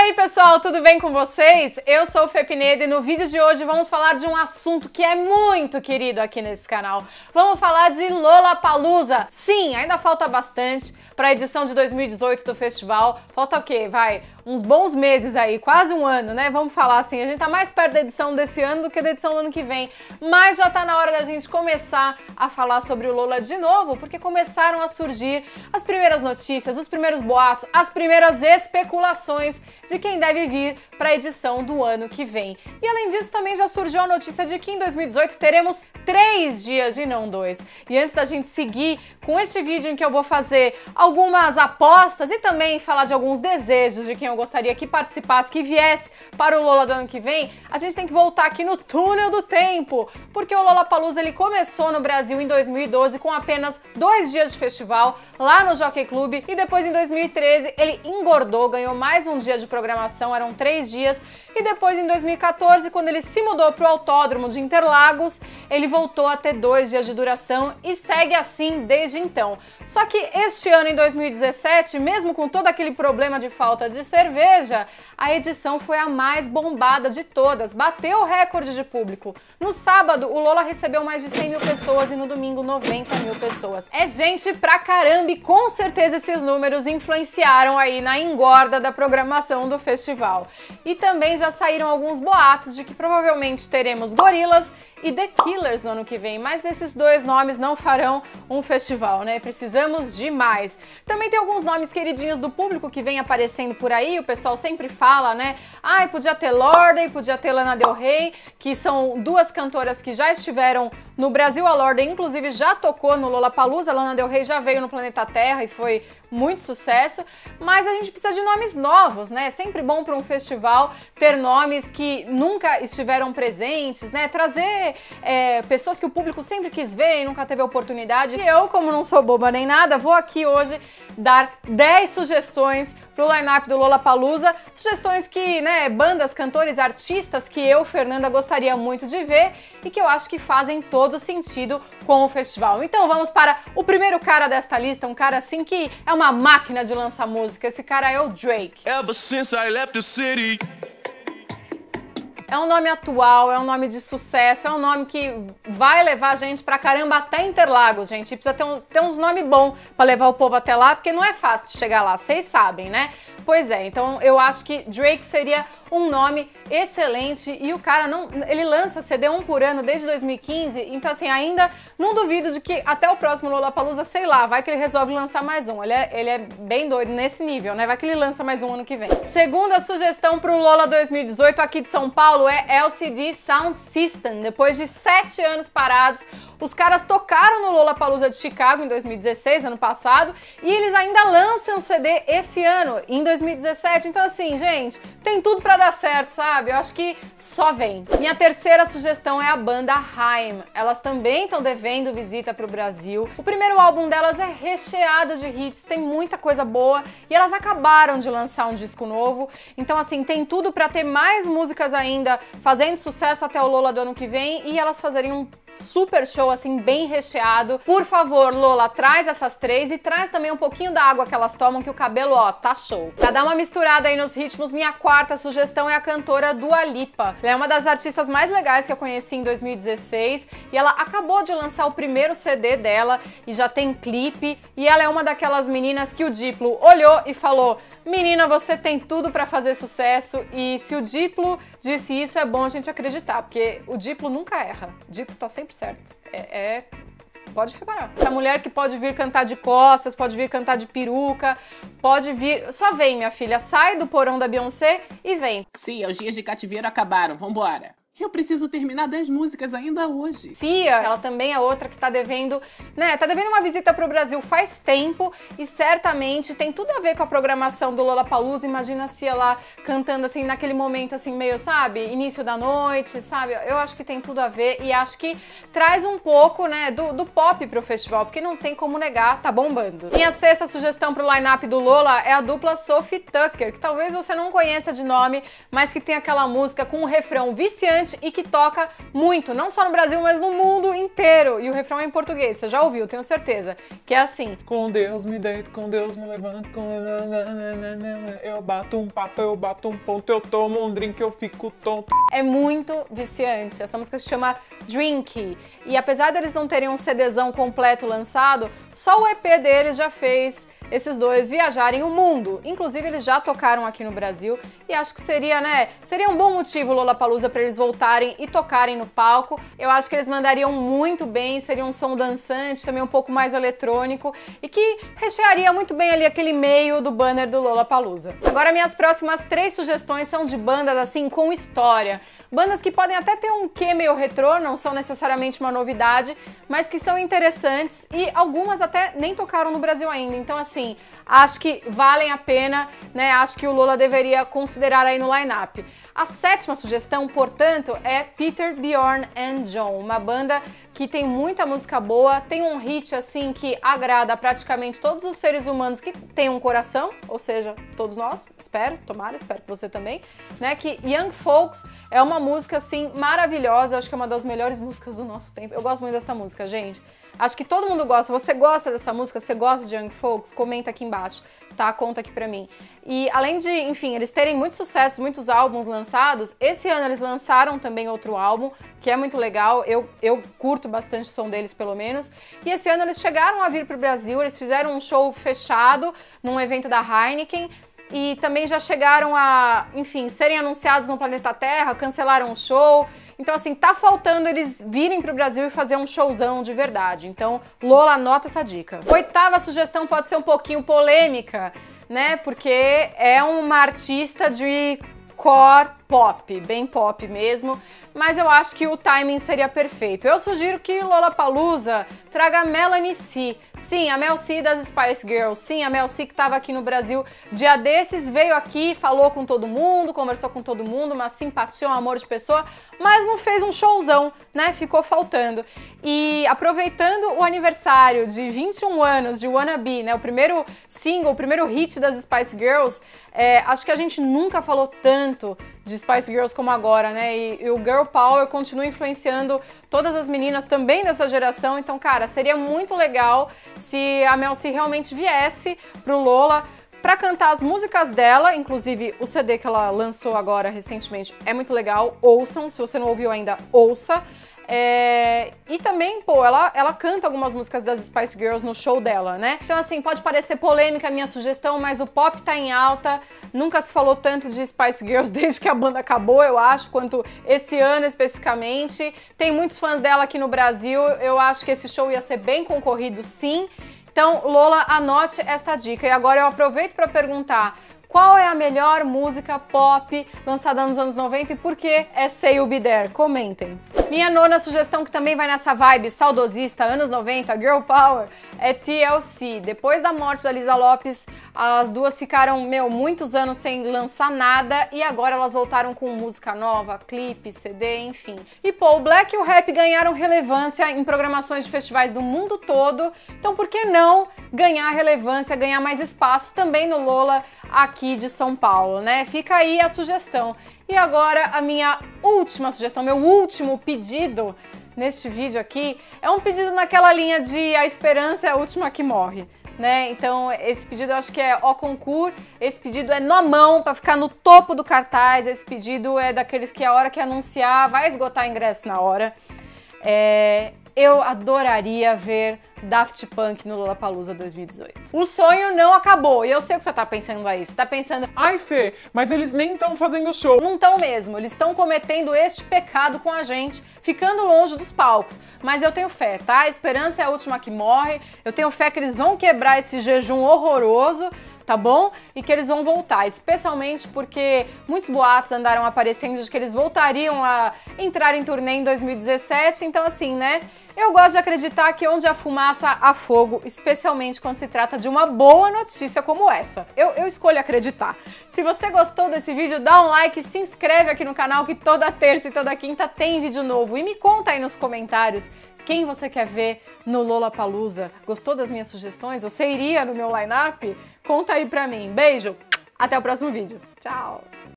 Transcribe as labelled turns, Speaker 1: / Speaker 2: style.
Speaker 1: aí pessoal, tudo bem com vocês? Eu sou o Fê Pinedo e no vídeo de hoje vamos falar de um assunto que é muito querido aqui nesse canal. Vamos falar de Lollapalooza. Sim, ainda falta bastante para a edição de 2018 do festival. Falta o quê? Uns bons meses aí, quase um ano, né? Vamos falar assim, a gente tá mais perto da edição desse ano do que da edição do ano que vem. Mas já tá na hora da gente começar a falar sobre o Lola de novo, porque começaram a surgir as primeiras notícias, os primeiros boatos, as primeiras especulações de quem deve vir para a edição do ano que vem. E além disso, também já surgiu a notícia de que em 2018 teremos 3 dias e não 2. E antes da gente seguir com este vídeo em que eu vou fazer algumas apostas e também falar de alguns desejos de quem eu gostaria que participasse, que viesse para o Lola do ano que vem, a gente tem que voltar aqui no túnel do tempo, porque o Lollapalooza ele começou no Brasil em 2012 com apenas 2 dias de festival lá no Jockey Club e depois em 2013 ele engordou, ganhou mais um dia de programação, eram 3 dias, e depois em 2014, quando ele se mudou para o Autódromo de Interlagos, ele voltou a ter 2 dias de duração e segue assim desde então. Só que este ano, em 2017, mesmo com todo aquele problema de falta de cerveja, a edição foi a mais bombada de todas, bateu o recorde de público. No sábado, o Lola recebeu mais de 100 mil pessoas e no domingo 90 mil pessoas. É gente pra caramba e com certeza esses números influenciaram aí na engorda da programação do festival. E também já saíram alguns boatos de que provavelmente teremos Gorillaz e The Killers no ano que vem, mas esses dois nomes não farão um festival, né? Precisamos de mais. Também tem alguns nomes queridinhos do público que vem aparecendo por aí, o pessoal sempre fala, né? Ah, podia ter Lorde, podia ter Lana Del Rey, que são duas cantoras que já estiveram no Brasil. A Lorde, inclusive, já tocou no Lollapalooza, a Lana Del Rey já veio no Planeta Terra e foi muito sucesso, mas a gente precisa de nomes novos, né? É sempre bom para um festival ter nomes que nunca estiveram presentes, né? Trazer pessoas que o público sempre quis ver e nunca teve a oportunidade. E eu, como não sou boba nem nada, vou aqui hoje dar 10 sugestões pro line-up do Lollapalooza, sugestões que, né, bandas, cantores, artistas que eu, Fernanda, gostaria muito de ver e que eu acho que fazem todo sentido com o festival. Então vamos para o primeiro cara desta lista, um cara assim que é uma máquina de lançar música. Esse cara é o Drake.
Speaker 2: Ever since I left the city.
Speaker 1: É um nome atual, é um nome de sucesso, é um nome que vai levar a gente pra caramba até Interlagos, gente. E precisa ter uns nomes bons pra levar o povo até lá, porque não é fácil de chegar lá, vocês sabem, né? Pois é, então eu acho que Drake seria um nome excelente e o cara ele lança CD 1 por ano desde 2015, então assim, ainda não duvido de que até o próximo Lollapalooza, sei lá, vai que ele resolve lançar mais um. Ele é bem doido nesse nível, né? Vai que ele lança mais um ano que vem. Segunda sugestão pro Lola 2018 aqui de São Paulo é LCD Sound System. Depois de 7 anos parados, os caras tocaram no Lollapalooza de Chicago em 2016, ano passado, e eles ainda lançam CD esse ano, em 2017. Então assim, gente, tem tudo pra dar certo, sabe? Eu acho que só vem. Minha terceira sugestão é a banda Haim. Elas também estão devendo visita pro Brasil. O primeiro álbum delas é recheado de hits, tem muita coisa boa, e elas acabaram de lançar um disco novo. Então assim, tem tudo pra ter mais músicas ainda fazendo sucesso até o Lola do ano que vem e elas fazerem um super show, assim, bem recheado. Por favor, Lola, traz essas 3 e traz também um pouquinho da água que elas tomam, que o cabelo, ó, tá show. Pra dar uma misturada aí nos ritmos, minha quarta sugestão é a cantora Dua Lipa. Ela é uma das artistas mais legais que eu conheci em 2016 e ela acabou de lançar o primeiro CD dela e já tem clipe, e ela é uma daquelas meninas que o Diplo olhou e falou: menina, você tem tudo pra fazer sucesso, e se o Diplo disse isso, é bom a gente acreditar, porque o Diplo nunca erra. O Diplo tá sempre certo. Pode reparar. Essa mulher que pode vir cantar de costas, pode vir cantar de peruca, pode vir... Só vem, minha filha, sai do porão da Beyoncé e vem.
Speaker 3: Sim, os dias de cativeiro acabaram, vambora. Eu preciso terminar 10 músicas ainda hoje.
Speaker 1: Cia, ela também é outra que tá devendo, né? Tá devendo uma visita pro Brasil faz tempo e certamente tem tudo a ver com a programação do Lollapalooza. Imagina a Cia lá cantando assim, naquele momento assim, meio, sabe? Início da noite, sabe? Eu acho que tem tudo a ver e acho que traz um pouco, né, do pop pro festival, porque não tem como negar, tá bombando. Minha sexta sugestão pro line-up do Lola é a dupla Sophie Tucker, que talvez você não conheça de nome, mas que tem aquela música com um refrão viciante bastante e que toca muito, não só no Brasil, mas no mundo inteiro. E o refrão é em português, você já ouviu, tenho certeza. Que é assim:
Speaker 4: com Deus me deito, com Deus me levanto, eu bato um papo, eu bato um ponto, eu tomo um drink, eu fico tonto.
Speaker 1: É muito viciante. Essa música se chama Drink. E apesar deles não terem um CDzão completo lançado, só o EP deles já fez esses dois viajarem o mundo. Inclusive, eles já tocaram aqui no Brasil e acho que seria, seria um bom motivo, Lollapalooza, para eles voltarem e tocarem no palco. Eu acho que eles mandariam muito bem, seria um som dançante, também um pouco mais eletrônico e que rechearia muito bem ali aquele meio do banner do Lollapalooza. Agora, minhas próximas 3 sugestões são de bandas assim com história. Bandas que podem até ter um quê meio retrô, não são necessariamente uma novidade, mas que são interessantes e algumas até nem tocaram no Brasil ainda. Então, assim, acho que valem a pena, acho que o Lola deveria considerar aí no line-up. A 7ª sugestão, portanto, é Peter, Bjorn and John, uma banda que tem muita música boa, tem um hit assim que agrada a praticamente todos os seres humanos que têm um coração, ou seja, todos nós, espero que você também, que Young Folks é uma música assim maravilhosa, acho que é uma das melhores músicas do nosso tempo. Eu gosto muito dessa música, gente. Acho que todo mundo gosta. Você gosta dessa música? Você gosta de Young Folks? Comenta aqui embaixo, tá? Conta aqui pra mim. E além de, enfim, eles terem muito sucesso, muitos álbuns lançados, esse ano eles lançaram também outro álbum, que é muito legal. Eu curto bastante o som deles, pelo menos. E esse ano eles chegaram a vir pro Brasil, eles fizeram um show fechado num evento da Heineken. E também já chegaram a, enfim, serem anunciados no planeta Terra, cancelaram o show. Então, assim, tá faltando eles virem pro Brasil e fazer um showzão de verdade. Então, Lola, anota essa dica. 8ª sugestão pode ser um pouquinho polêmica, porque é uma artista de core pop, bem pop mesmo, mas eu acho que o timing seria perfeito. Eu sugiro que Lollapalooza traga Melanie C. Sim, a Mel C das Spice Girls. Sim, a Mel C que estava aqui no Brasil dia desses, veio aqui, falou com todo mundo, conversou com todo mundo, uma simpatia, um amor de pessoa, mas não fez um showzão, Ficou faltando. E aproveitando o aniversário de 21 anos de Wanna Be, o primeiro single, o primeiro hit das Spice Girls, acho que a gente nunca falou tanto de Spice Girls como agora, E o Girl Power continua influenciando todas as meninas também dessa geração. Então, cara, seria muito legal se a Mel C realmente viesse pro Lola pra cantar as músicas dela, inclusive o CD que ela lançou agora recentemente é muito legal, ouçam, se você não ouviu ainda, ouça. E também, ela canta algumas músicas das Spice Girls no show dela, Então, assim, pode parecer polêmica a minha sugestão, mas o pop tá em alta. Nunca se falou tanto de Spice Girls desde que a banda acabou, eu acho, quanto esse ano especificamente. Tem muitos fãs dela aqui no Brasil, eu acho que esse show ia ser bem concorrido, sim. Então, Lola, anote esta dica. E agora eu aproveito para perguntar: qual é a melhor música pop lançada nos anos 90 e por que é Say You'll Be There? Comentem. Minha 9ª sugestão, que também vai nessa vibe saudosista, anos 90, Girl Power, é TLC. Depois da morte da Lisa Lopes, as duas ficaram, muitos anos sem lançar nada e agora elas voltaram com música nova, clipe, CD, enfim. E o Black e o rap ganharam relevância em programações de festivais do mundo todo, então por que não ganhar relevância, ganhar mais espaço também no Lola aqui de São Paulo, Fica aí a sugestão. E agora a minha última sugestão, meu último pedido neste vídeo aqui, é um pedido naquela linha de a esperança é a última que morre, Então esse pedido eu acho que é au concurso, esse pedido é na mão para ficar no topo do cartaz, esse pedido é daqueles que a hora que anunciar vai esgotar ingresso na hora. Eu adoraria ver Daft Punk no Lollapalooza 2018. O sonho não acabou, e eu sei o que você tá pensando aí. Você tá pensando:
Speaker 4: ai, Fê, mas eles nem estão fazendo show.
Speaker 1: Não estão mesmo, eles estão cometendo este pecado com a gente, ficando longe dos palcos. Mas eu tenho fé, tá? A esperança é a última que morre. Eu tenho fé que eles vão quebrar esse jejum horroroso, tá bom? E que eles vão voltar, especialmente porque muitos boatos andaram aparecendo de que eles voltariam a entrar em turnê em 2017. Então, assim, eu gosto de acreditar que onde há fumaça, há fogo, especialmente quando se trata de uma boa notícia como essa. Eu escolho acreditar. Se você gostou desse vídeo, dá um like, se inscreve aqui no canal que toda terça e toda quinta tem vídeo novo. E me conta aí nos comentários quem você quer ver no Lollapalooza. Gostou das minhas sugestões? Você iria no meu line-up? Conta aí pra mim. Beijo, até o próximo vídeo. Tchau!